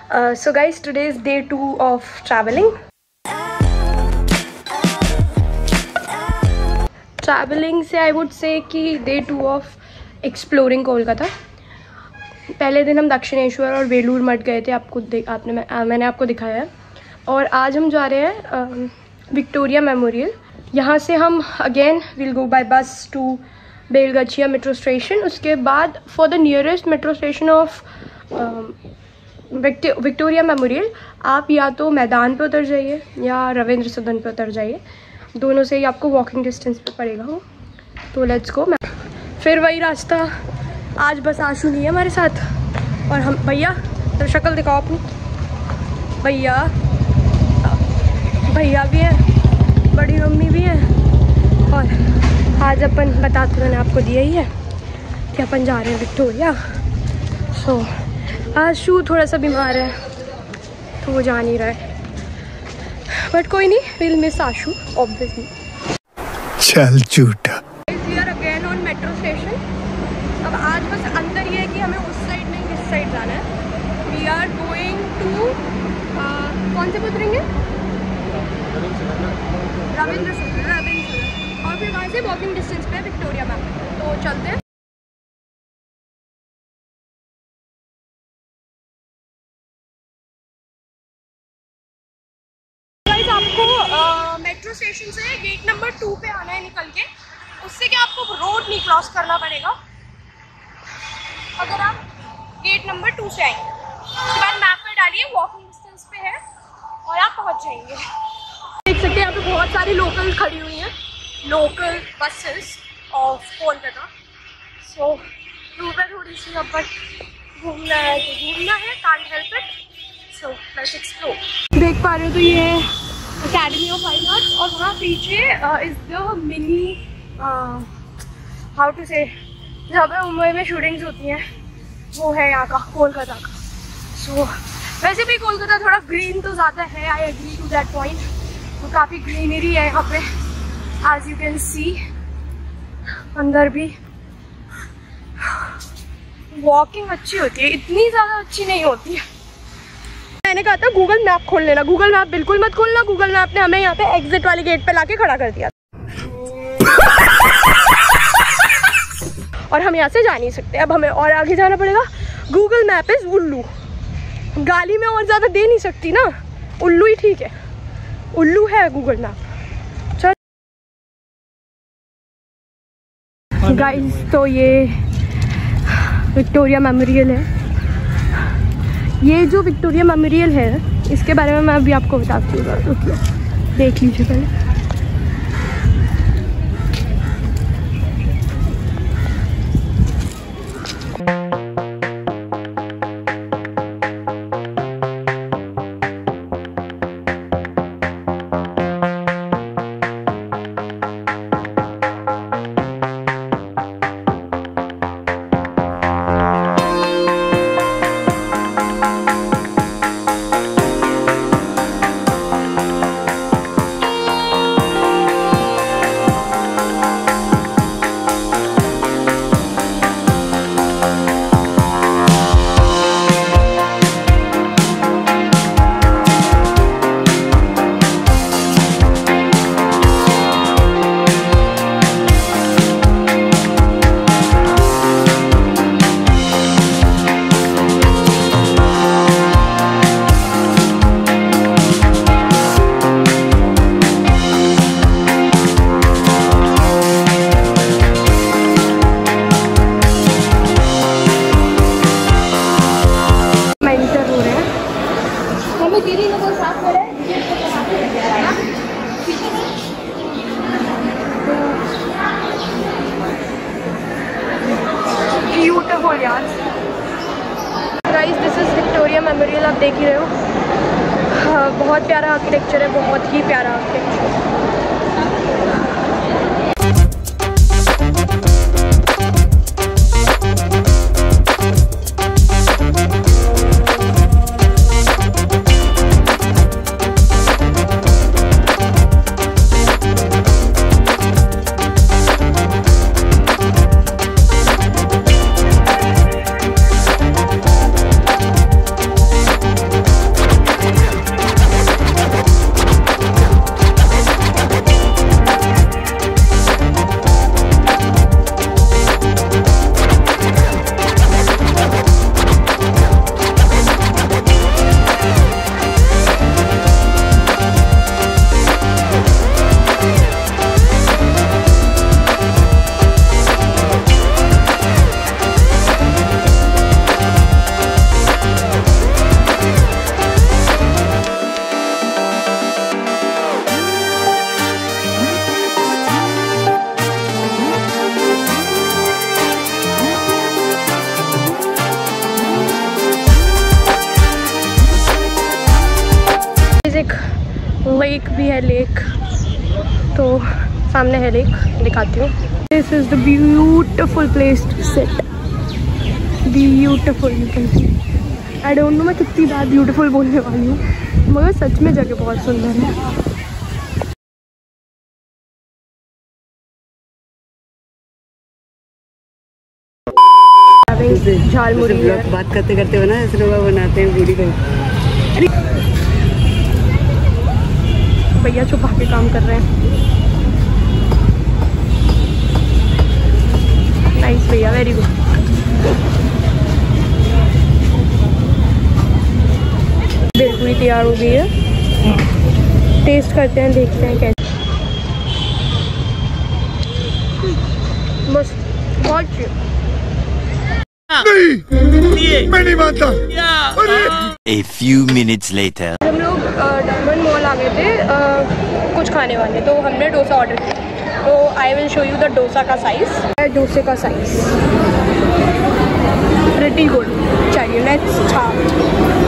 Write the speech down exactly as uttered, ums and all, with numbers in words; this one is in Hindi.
Uh, so guys, today is day two of traveling. Traveling से I would say कि day two of exploring Kolkata. पहले दिन हम दक्षिणेश्वर और वेलूर मठ गए थे, आपको आपने मैं, मैंने आपको दिखाया है. और आज हम जा रहे हैं विक्टोरिया मेमोरियल. यहाँ से हम again will go by bus to Belgachia metro station. उसके बाद for the nearest metro station of Victoria Memorial आप या तो मैदान पे उतर जाइए या रविंद्र सदन पे उतर जाइए. दोनों से ही आपको वॉकिंग डिस्टेंस पे पड़ेगा. हो तो लेट्स गो. फिर वही रास्ता. आज बस आशु नहीं है हमारे साथ. और हम भैया तो शक्ल दिखाओ अपनी. भैया भैया भी हैं, बड़ी मम्मी भी हैं. और आज अपन बता तो मैंने आपको दिया ही है कि अपन जा रहे हैं विक्टोरिया. सो so, आशु थोड़ा सा बीमार है तो वो जा नहीं रहा है. बट कोई नहीं, विल मिस आशु ऑब्वियसली. चल झूठा. We are again on metro station. अब आज बस अंदर ये है कि हमें उस साइड नहीं इस साइड जाना है. वी आर गोइंग टू कौन से उतरेंगे? रविंद्र सदन. रविंद्र और फिर वहाँ से वॉकिंग डिस्टेंस पे विक्टोरिया मैम. तो चलते हैं. आपको मेट्रो स्टेशन से गेट नंबर टू पे आना है निकल के. उससे क्या आपको रोड नहीं क्रॉस करना पड़ेगा अगर आप गेट नंबर टू से आएंगे. उसके बाद मैप पे डालिए, वॉकिंग डिस्टेंस पे है और आप पहुंच जाएंगे. देख सकते हैं यहाँ पे बहुत सारी लोकल खड़ी हुई हैं, local buses of Kolkata. So route है थोड़ी सी अब घूमना है तो घूमना है, can't help it. So let's explore. देख पा रहे हो तो ये अकेडमी ऑफ फाइन आर्ट्स और वहाँ पीछे इज द मिनी हाउ टू से जहाँ पे मुंबई में शूटिंग्स होती हैं वो है यहाँ का कोलकाता का. सो so, वैसे भी कोलकाता थोड़ा ग्रीन तो ज़्यादा है. I agree to that point. तो काफ़ी ग्रीनरी है यहाँ पे एज यू कैन सी. अंदर भी वॉकिंग अच्छी होती है, इतनी ज़्यादा अच्छी नहीं होती है. मैंने कहा था गूगल मैप खोल लेना. गूगल मैप बिल्कुल मत खोलना. गूगल मैप ने हमें यहाँ पे एग्जिट वाली गेट पे लाके खड़ा कर दिया और हम यहाँ से जा नहीं सकते. अब हमें और आगे जाना पड़ेगा. गूगल मैप इज उल्लू. गाली में और ज़्यादा दे नहीं सकती ना. उल्लू ही ठीक है. उल्लू है गूगल मैप. चल गाइस, तो ये विक्टोरिया मेमोरियल है. ये जो विक्टोरिया मेमोरियल है इसके बारे में मैं अभी आपको बताती हूँ. रुकिए, देख लीजिए पहले. ब्यूटीफुल यार. Guys, this is Victoria Memorial. आप देख ही रहे हो. हाँ, बहुत प्यारा आर्किटेक्चर है, बहुत ही प्यारा आर्किटेक्चर. लेक भी है, लेक तो सामने है लेक, दिखाती हूँ। This is the beautiful place to sit, beautiful. You can see, I don't know मैं कितनी बार ब्यूटिफुल बोलने वाली हूँ, मगर सच में जगह बहुत सुंदर है। झालमुड़ी है। बात करते करते बना ऐसे लोग बनाते हैं वीडियो। भैया छुपा के काम कर रहे हैं। नाइस भैया, वेरी गुड। बिल्कुल तैयार हो गई है, टेस्ट करते हैं, देखते हैं कैसे। मस्त, बहुत अच्छी। नहीं, मैं नहीं मानता। A few minutes later. हम लोग डायमंड मॉल आ गए थे uh, कुछ खाने वाले, तो हमने डोसा ऑर्डर किया। तो I will show you the dosa का साइज। डोसे का साइज प्रिटी गुड। चलिए लेट्स स्टार्ट।